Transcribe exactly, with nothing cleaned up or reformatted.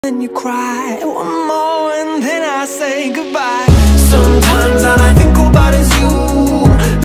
And you cry one more and then I say goodbye.